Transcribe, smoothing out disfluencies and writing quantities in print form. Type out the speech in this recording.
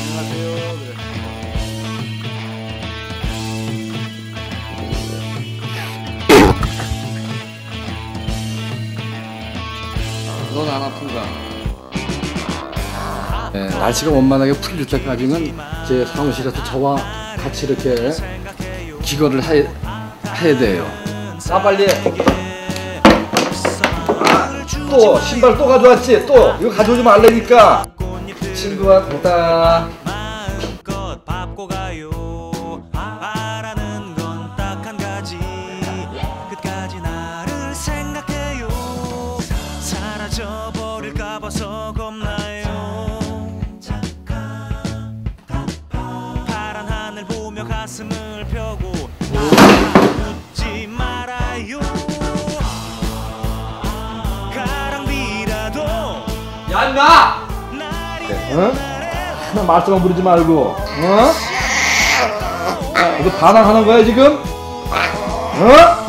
안녕하세요. 그래. 넌 안 아픈가? 네, 날씨가 원만하게 풀릴 때까지는 제 사무실에서 저와 같이 이렇게 기거를 해야 돼요. 자, 빨리. 또 신발 또 가져왔지? 또 이거 가져오지 말라니까. 친구가 됐다. 사라져버릴까 봐서 겁나요. 파란 하늘 보며 가슴을 펴고 웃지 말아요. 가랑비라도 야 임마! 어? 하나 말썽 부리지 말고 어? 너 반항하는 거야 지금? 어?